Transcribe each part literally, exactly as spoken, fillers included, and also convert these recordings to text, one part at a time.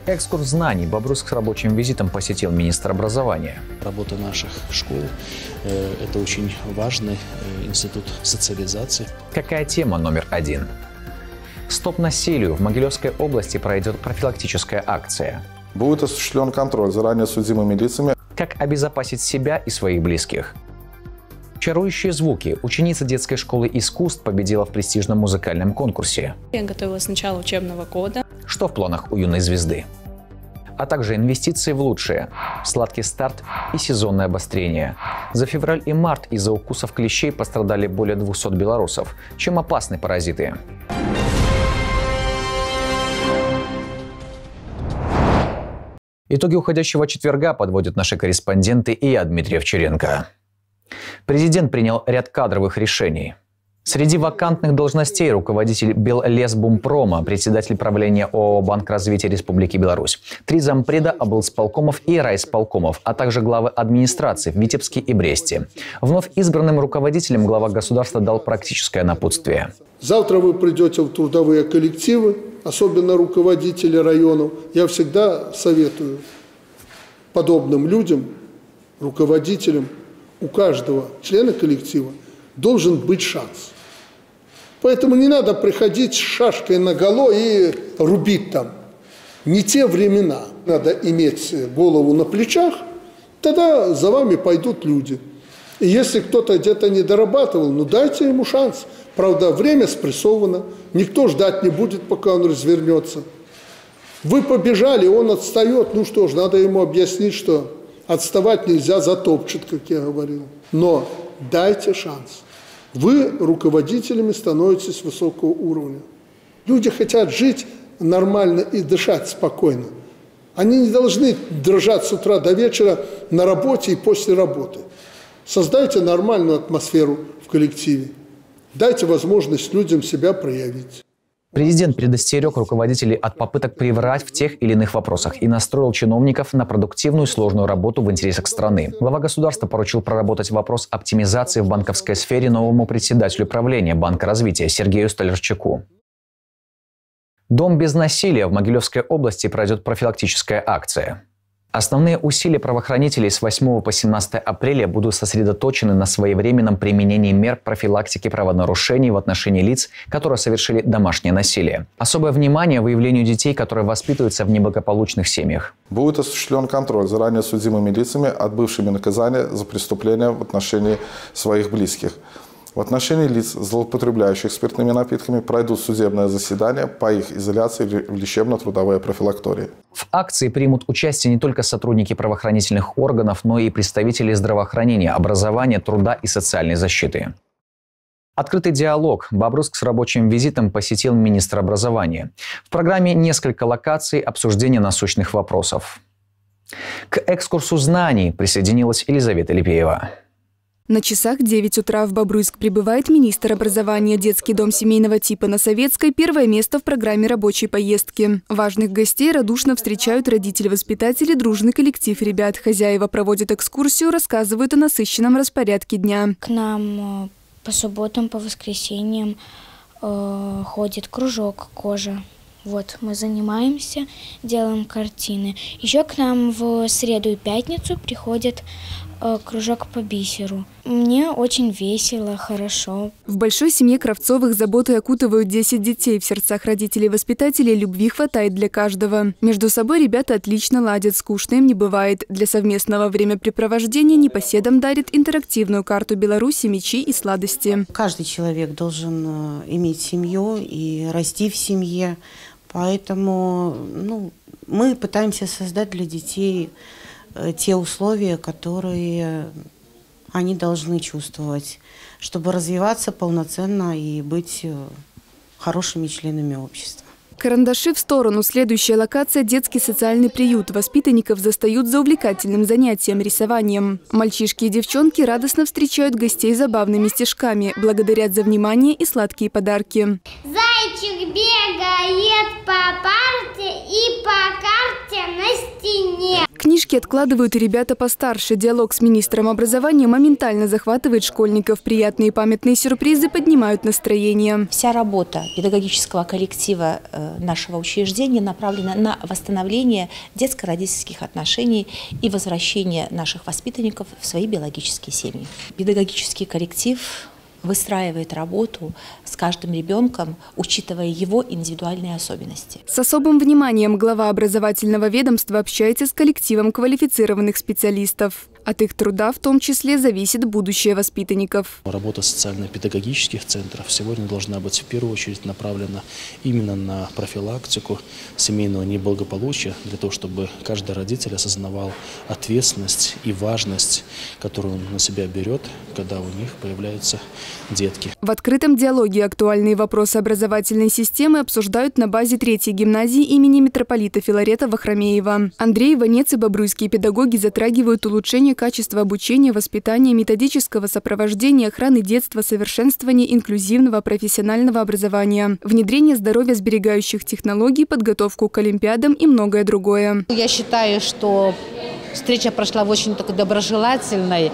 Экскурс знаний Бобруйск с рабочим визитом посетил министр образования. Работа наших школ э, – это очень важный э, институт социализации. Какая тема номер один? Стоп насилию. В Могилевской области пройдет профилактическая акция. Будет осуществлен контроль за ранее судимыми лицами. Как обезопасить себя и своих близких? Чарующие звуки. Ученица детской школы искусств победила в престижном музыкальном конкурсе. Я готовилась с начала учебного года. Что в планах у юной звезды? А также инвестиции в лучшее, сладкий старт и сезонное обострение. За февраль и март из-за укусов клещей пострадали более двухсот белорусов. Чем опасны паразиты? Итоги уходящего четверга подводят наши корреспонденты и я, Дмитрий Овчаренко. Президент принял ряд кадровых решений. Среди вакантных должностей руководитель Беллесбумпрома, председатель правления ООО «Банк развития Республики Беларусь», три зампреда облсполкомов и райисполкомов, а также главы администраций в Витебске и Бресте. Вновь избранным руководителем глава государства дал практическое напутствие. Завтра вы придете в трудовые коллективы, особенно руководители районов. Я всегда советую подобным людям, руководителям, у каждого члена коллектива должен быть шанс. Поэтому не надо приходить с шашкой наголо и рубить там. Не те времена. Надо иметь голову на плечах, тогда за вами пойдут люди. И если кто-то где-то не дорабатывал, ну дайте ему шанс. Правда, время спрессовано, никто ждать не будет, пока он развернется. Вы побежали, он отстает, ну что ж, надо ему объяснить, что отставать нельзя, затопчет, как я говорил. Но дайте шанс. Вы руководителями становитесь высокого уровня. Люди хотят жить нормально и дышать спокойно. Они не должны дрожать с утра до вечера на работе и после работы. Создайте нормальную атмосферу в коллективе. Дайте возможность людям себя проявить. Президент предостерег руководителей от попыток приврать в тех или иных вопросах и настроил чиновников на продуктивную и сложную работу в интересах страны. Глава государства поручил проработать вопрос оптимизации в банковской сфере новому председателю правления Банка развития Сергею Столярчуку. Дом без насилия. В Могилевской области пройдет профилактическая акция. Основные усилия правоохранителей с восьмого по семнадцатое апреля будут сосредоточены на своевременном применении мер профилактики правонарушений в отношении лиц, которые совершили домашнее насилие. Особое внимание выявлению детей, которые воспитываются в неблагополучных семьях. Будет осуществлен контроль за ранее судимыми лицами, отбывшими наказание за преступления в отношении своих близких. В отношении лиц, злоупотребляющих спиртными напитками, пройдут судебное заседание по их изоляции в лечебно-трудовой профилактории. В акции примут участие не только сотрудники правоохранительных органов, но и представители здравоохранения, образования, труда и социальной защиты. Открытый диалог. Бобруйск с рабочим визитом посетил министр образования. В программе несколько локаций обсуждения насущных вопросов. К экскурсу знаний присоединилась Елизавета Липеева. На часах девять утра в Бобруйск прибывает министр образования. Детский дом семейного типа на Советской – первое место в программе рабочей поездки. Важных гостей радушно встречают родители-воспитатели, дружный коллектив ребят. Хозяева проводят экскурсию, рассказывают о насыщенном распорядке дня. К нам по субботам, по воскресеньям э, ходит кружок «Кожа». Вот, мы занимаемся, делаем картины. Еще к нам в среду и пятницу приходит э, кружок по бисеру. Мне очень весело, хорошо. В большой семье Кравцовых заботы окутывают десять детей. В сердцах родителей и воспитателей любви хватает для каждого. Между собой ребята отлично ладят, скучно им не бывает. Для совместного времяпрепровождения непоседам дарит интерактивную карту Беларуси, мячи и сладости. Каждый человек должен иметь семью и расти в семье. Поэтому ну, мы пытаемся создать для детей те условия, которые они должны чувствовать, чтобы развиваться полноценно и быть хорошими членами общества. Карандаши в сторону. Следующая локация – детский социальный приют. Воспитанников застают за увлекательным занятием – рисованием. Мальчишки и девчонки радостно встречают гостей забавными стишками, благодарят за внимание и сладкие подарки. Зайчик бегает по парте и по карте на стене. Книжки откладывают и ребята постарше. Диалог с министром образования моментально захватывает школьников. Приятные памятные сюрпризы поднимают настроение. Вся работа педагогического коллектива нашего учреждения направлена на восстановление детско-родительских отношений и возвращение наших воспитанников в свои биологические семьи. Педагогический коллектив выстраивает работу с каждым ребенком, учитывая его индивидуальные особенности. С особым вниманием глава образовательного ведомства общается с коллективом квалифицированных специалистов. От их труда в том числе зависит будущее воспитанников. Работа социально-педагогических центров сегодня должна быть в первую очередь направлена именно на профилактику семейного неблагополучия, для того, чтобы каждый родитель осознавал ответственность и важность, которую он на себя берет, когда у них появляются детки. В открытом диалоге актуальные вопросы образовательной системы обсуждают на базе третьей гимназии имени митрополита Филарета Вахромеева. Андрей Иванец и бобруйские педагоги затрагивают улучшение качества обучения, воспитания, методического сопровождения, охраны детства, совершенствования инклюзивного профессионального образования, внедрение здоровья-сберегающих технологий, подготовку к олимпиадам и многое другое. Я считаю, что встреча прошла в очень такой доброжелательной,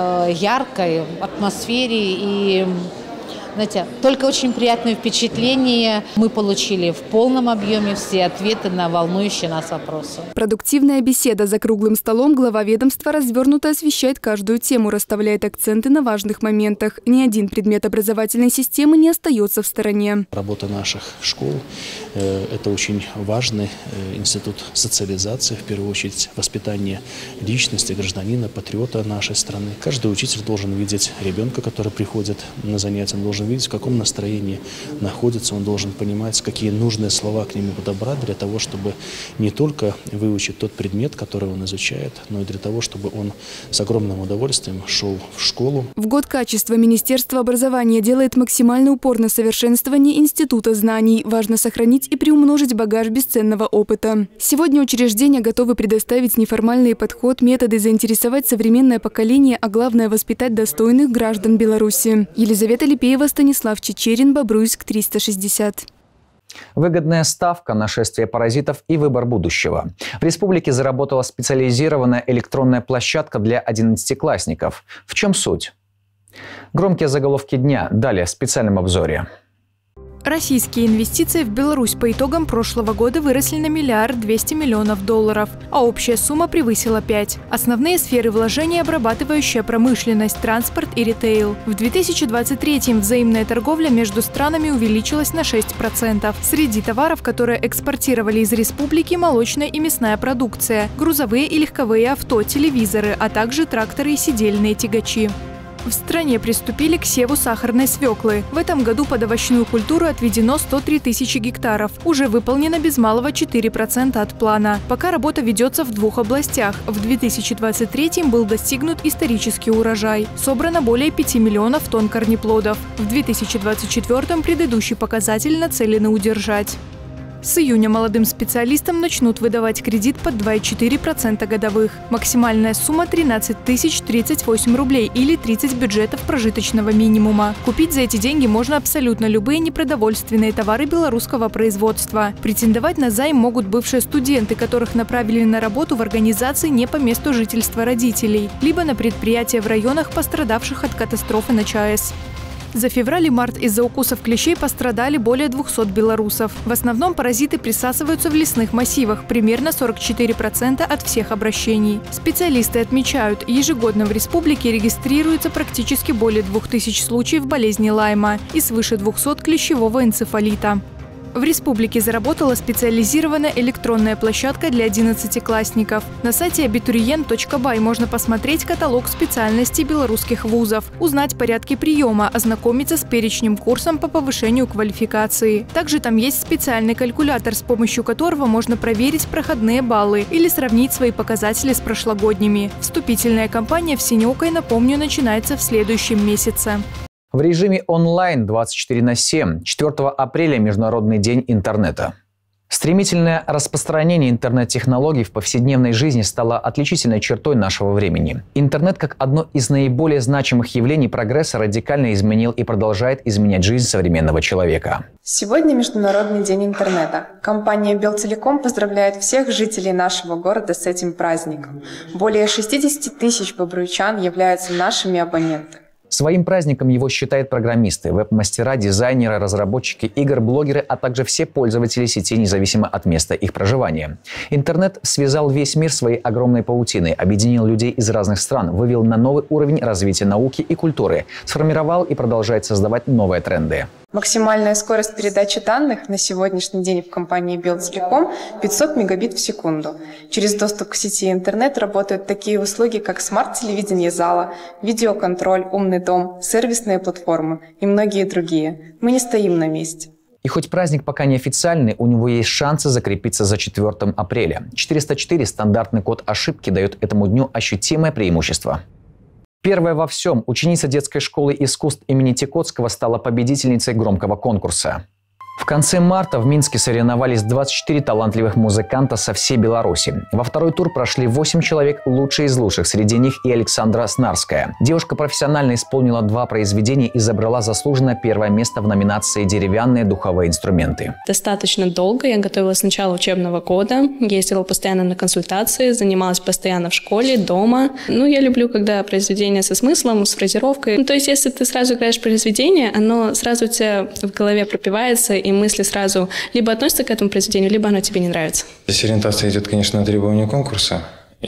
яркой атмосфере и, знаете, только очень приятное впечатление мы получили в полном объеме все ответы на волнующие нас вопросы. Продуктивная беседа за круглым столом. Глава ведомства развернуто освещает каждую тему, расставляет акценты на важных моментах. Ни один предмет образовательной системы не остается в стороне. Работа наших школ – это очень важный институт социализации, в первую очередь воспитание личности, гражданина, патриота нашей страны. Каждый учитель должен видеть ребенка, который приходит на занятия, он должен видеть, в каком настроении находится, он должен понимать, какие нужные слова к нему подобрать для того, чтобы не только выучить тот предмет, который он изучает, но и для того, чтобы он с огромным удовольствием шел в школу. В год качества Министерство образования делает максимальный упор на совершенствование института знаний. Важно сохранить и приумножить багаж бесценного опыта. Сегодня учреждения готовы предоставить неформальный подход, методы, заинтересовать современное поколение, а главное – воспитать достойных граждан Беларуси. Елизавета Липеева, Станислав Чечерин, Бобруйск, триста шестьдесят. Выгодная ставка, нашествие паразитов и выбор будущего. В республике заработала специализированная электронная площадка для одиннадцатиклассников. В чем суть? Громкие заголовки дня. Далее в специальном обзоре. Российские инвестиции в Беларусь по итогам прошлого года выросли на миллиард двести миллионов долларов, а общая сумма превысила пять. Основные сферы вложений – обрабатывающая промышленность, транспорт и ритейл. В две тысячи двадцать третьем взаимная торговля между странами увеличилась на шесть процентов. Среди товаров, которые экспортировали из республики, молочная и мясная продукция, грузовые и легковые авто, телевизоры, а также тракторы и сидельные тягачи. В стране приступили к севу сахарной свеклы. В этом году под овощную культуру отведено сто три тысячи гектаров. Уже выполнено без малого четыре процента от плана. Пока работа ведется в двух областях. В две тысячи двадцать третьем был достигнут исторический урожай. Собрано более пяти миллионов тонн корнеплодов. В две тысячи двадцать четвёртом предыдущий показатель нацелены удержать. С июня молодым специалистам начнут выдавать кредит под два и четыре десятых процента годовых. Максимальная сумма – тринадцать тысяч тридцать восемь рублей или тридцать бюджетов прожиточного минимума. Купить за эти деньги можно абсолютно любые непродовольственные товары белорусского производства. Претендовать на займ могут бывшие студенты, которых направили на работу в организации не по месту жительства родителей, либо на предприятия в районах, пострадавших от катастрофы на ЧАЭС. За февраль и март из-за укусов клещей пострадали более двухсот белорусов. В основном паразиты присасываются в лесных массивах, примерно сорок четыре процента от всех обращений. Специалисты отмечают, ежегодно в республике регистрируется практически более двух тысяч случаев болезни Лайма и свыше двухсот клещевого энцефалита. В республике заработала специализированная электронная площадка для одиннадцатиклассников. На сайте абитуриент точка бай можно посмотреть каталог специальностей белорусских вузов, узнать порядки приема, ознакомиться с перечнем курсом по повышению квалификации. Также там есть специальный калькулятор, с помощью которого можно проверить проходные баллы или сравнить свои показатели с прошлогодними. Вступительная кампания в Синеокой, напомню, начинается в следующем месяце. В режиме онлайн двадцать четыре на семь. четвёртого апреля – Международный день интернета. Стремительное распространение интернет-технологий в повседневной жизни стало отличительной чертой нашего времени. Интернет, как одно из наиболее значимых явлений прогресса, радикально изменил и продолжает изменять жизнь современного человека. Сегодня Международный день интернета. Компания Белтелеком поздравляет всех жителей нашего города с этим праздником. Более шестидесяти тысяч бобруйчан являются нашими абонентами. Своим праздником его считают программисты, веб-мастера, дизайнеры, разработчики игр, блогеры, а также все пользователи сети, независимо от места их проживания. Интернет связал весь мир своей огромной паутиной, объединил людей из разных стран, вывел на новый уровень развития науки и культуры, сформировал и продолжает создавать новые тренды. Максимальная скорость передачи данных на сегодняшний день в компании Белтелеком пятьсот мегабит в секунду. Через доступ к сети интернет работают такие услуги, как смарт-телевидение зала, видеоконтроль, умный дом, сервисные платформы и многие другие. Мы не стоим на месте. И хоть праздник пока не официальный, у него есть шансы закрепиться за четвёртым апреля. четыреста четыре стандартный код ошибки дает этому дню ощутимое преимущество. Первая во всем ученица детской школы искусств имени Тикотского стала победительницей громкого конкурса. В конце марта в Минске соревновались двадцать четыре талантливых музыканта со всей Беларуси. Во второй тур прошли восемь человек, лучшие из лучших. Среди них и Александра Снарская. Девушка профессионально исполнила два произведения и забрала заслуженное первое место в номинации «Деревянные духовые инструменты». Достаточно долго я готовилась с начала учебного года, ездила постоянно на консультации, занималась постоянно в школе, дома. Ну, я люблю, когда произведение со смыслом, с фразировкой. Ну, то есть, если ты сразу играешь произведение, оно сразу у тебя в голове пропивается, и мысли сразу либо относятся к этому произведению, либо оно тебе не нравится. Здесь ориентация идет, конечно, на требования конкурса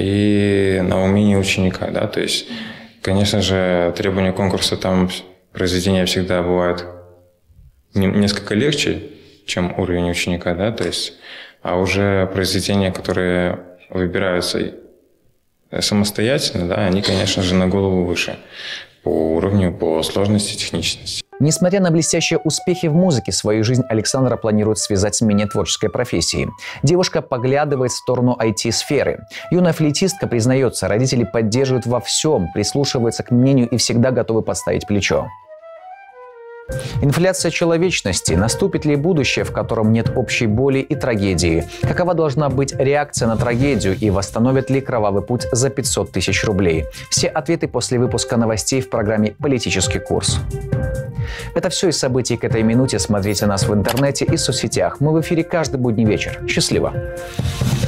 и на умение ученика, да, то есть, конечно же, требования конкурса, там произведения всегда бывают несколько легче, чем уровень ученика, да, то есть, а уже произведения, которые выбираются самостоятельно, да, они, конечно же, на голову выше по уровню, по сложности, техничности. Несмотря на блестящие успехи в музыке, свою жизнь Александра планирует связать с менее творческой профессией. Девушка поглядывает в сторону ай ти-сферы. Юная флейтистка признается, родители поддерживают во всем, прислушиваются к мнению и всегда готовы подставить плечо. Инфляция человечности. Наступит ли будущее, в котором нет общей боли и трагедии? Какова должна быть реакция на трагедию и восстановит ли кровавый путь за пятьсот тысяч рублей? Все ответы после выпуска новостей в программе «Политический курс». Это все из событий к этой минуте. Смотрите нас в интернете и соцсетях. Мы в эфире каждый будний вечер. Счастливо!